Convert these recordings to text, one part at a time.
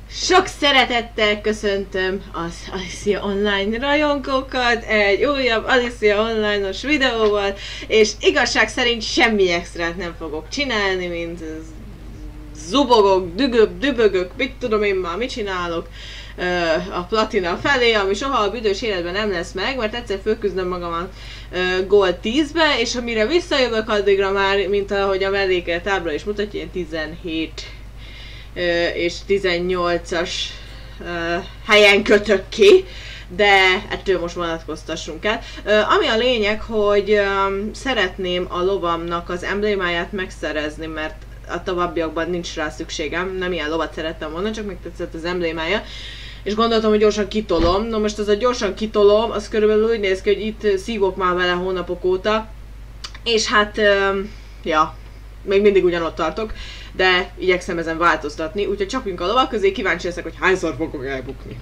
Sok szeretettel köszöntöm az Alicia Online rajongókat egy újabb Alicia Online-os videóval, és igazság szerint semmi extrát nem fogok csinálni, mint zubogok, dübögök, mit tudom én már, mit csinálok a platina felé, ami soha a büdös életben nem lesz meg, mert egyszer fölküzdöm magam a Gold 10-be, és amire visszajövök addigra már, mint ahogy a mellékelt tábla is mutatja, ilyen 17 és 18-as helyen kötök ki, de ettől most vonatkoztassunk el. Ami a lényeg, hogy szeretném a lovamnak az emblémáját megszerezni, mert a továbbiakban nincs rá szükségem, nem ilyen lovat szerettem volna, csak meg tetszett az emblémája. És gondoltam, hogy gyorsan kitolom. Na most az a gyorsan kitolom, az körülbelül úgy néz ki, hogy itt szívok már vele hónapok óta. És hát, ja, még mindig ugyanott tartok, de igyekszem ezen változtatni. Úgyhogy csapjunk a lovak közé, kíváncsi leszek, hogy hányszor fogok elbukni.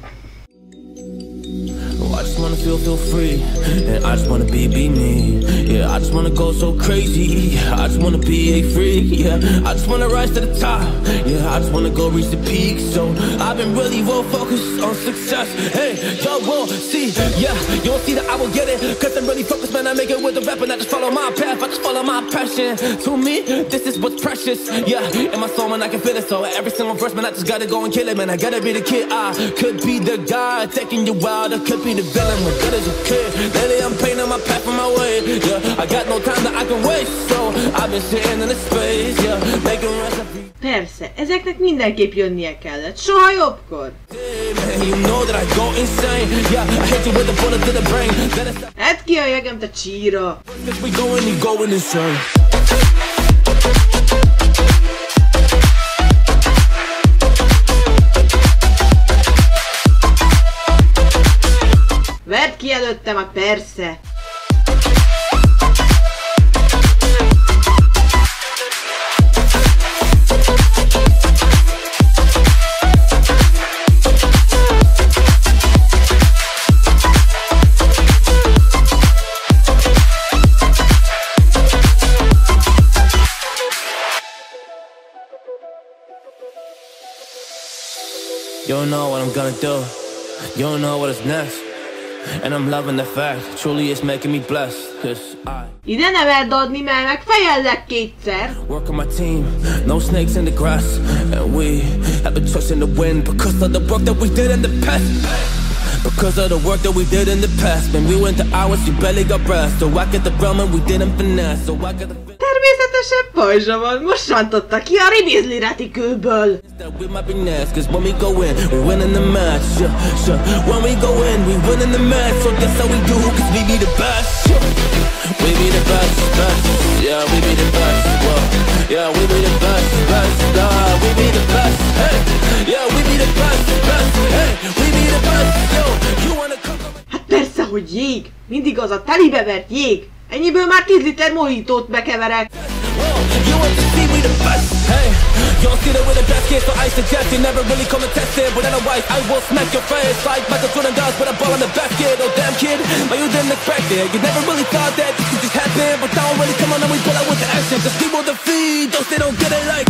I just wanna feel free, and I just wanna be me. Yeah, I just wanna go so crazy. I just wanna be free. Yeah, I just wanna rise to the top. Yeah, I just wanna go reach the peak. So I've been really focused on success. Hey, y'all won't see. Yeah, you won't see that I will get it. Cause I'm really focused, man. I make it with the rap and I just follow my path. I just follow my passion. To me, this is what's precious. Yeah, in my soul, man, I can feel it. So every single verse, man, I just gotta go and kill it, man. I gotta be the kid. I could be the guy taking you wild. I could be the villain, we're good as a kid. Lately I'm painting my path on my way. Yeah, I got no time that I can waste. So I've been sitting in the space. Yeah, making recipes. Persze, ezeknek mindenképp jönnie kellett. Soha jobbkor. Hát ki a jegem, te csíra! Vedd ki előttem, a persze! You don't know what I'm gonna do. You don't know what is next. And I'm loving the fact, truly it's making me blessed. Cause I ide ne verd adni, mert megfejellek kétszer. Work on my team, no snakes in the grass. And we have a trust in the wind because of the work that we did in the past. Because of the work that we did in the past. When we went to hours, you barely got rest. So I get the realm and we didn't finesse. So I got the természetesen pajzsa van, most rántotta ki a ribizli retikőből. We might be next, cause when we go in, we win in the match. When we go in, we win in the match. So that's how we do, cause we be the best. We be the best, best. Yeah, we be the best. Whoa. Yeah, we be the best, best. We be the best. Hey, yeah, we be the best, best. Hey, we be the best. Yo, you wanna come? Hát persze, hogy jég. Mindig az a telibevert jég. Ennyiből már 10 liter mojitót bekeverek. You want to see we the best, hey. You don't see that we're the best kids, so I suggest you never really come and test it. Without a wife, I will smack your face like Michael Jordan does with a ball in the basket. Oh damn kid, but you didn't expect it. You never really thought that this could just happen, but don't really come on and we pull out with the action. Cause people defeat, those they don't get it like.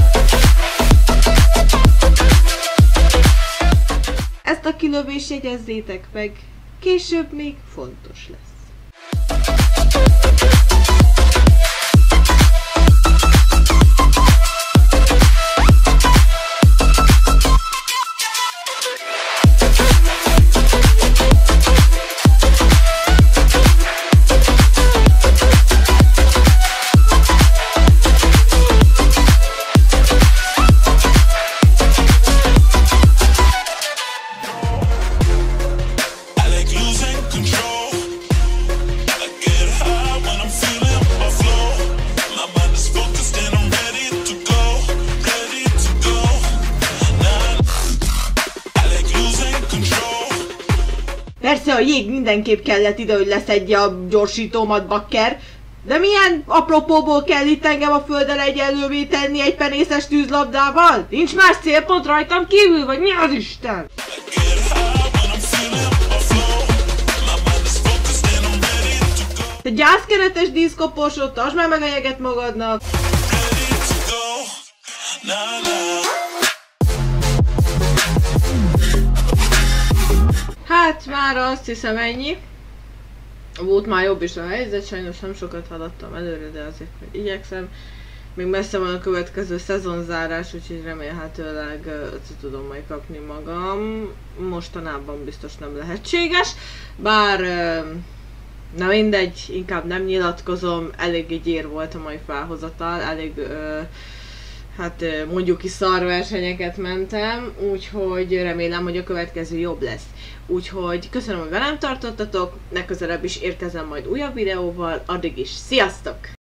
Ezt a kilövést jegyezzétek meg, később még fontos lesz. Persze a jég mindenképp kellett ide, hogy leszedje a gyorsítómat, bakker. De milyen apropóból kell itt engem a földdel egyenlővé tenni egy penészes tűzlabdával? Nincs más célpont rajtam kívül, vagy mi az Isten? Te gyászkeretes díszkoporsot, tartsd már meg a jeget magadnak! Hát már azt hiszem ennyi. Volt már jobb is a helyzet, sajnos nem sokat haladtam előre, de azért még igyekszem. Még messze van a következő szezonzárás, úgyhogy remélhetőleg össze tudom majd kapni magam. Mostanában biztos nem lehetséges, bár na mindegy, inkább nem nyilatkozom, eléggé gyér volt a mai felhozatal, elég hát mondjuk ki szarversenyeket mentem, úgyhogy remélem, hogy a következő jobb lesz. Úgyhogy köszönöm, hogy velem tartottatok, legközelebb is érkezem majd újabb videóval, addig is sziasztok!